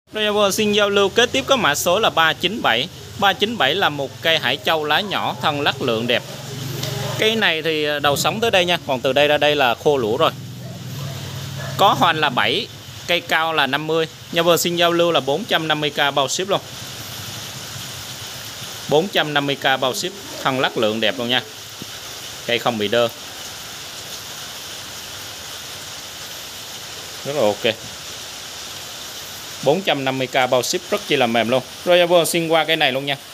Rồi xin giao lưu kế tiếp có mã số là 397. 397 là một cây hải châu lá nhỏ, thân lắc lượng đẹp. Cây này thì đầu sống tới đây nha, còn từ đây ra đây là khô lũa rồi. Có hoành là 7, cây cao là 50. Nhà vườn xin giao lưu là 450k bao ship luôn. 450k bao ship, thân lắc lượng đẹp luôn nha. Cây không bị đơ. Rất là ok. 450k bao ship rất chi là mềm luôn. Rồi nhà vườn xin qua cây này luôn nha.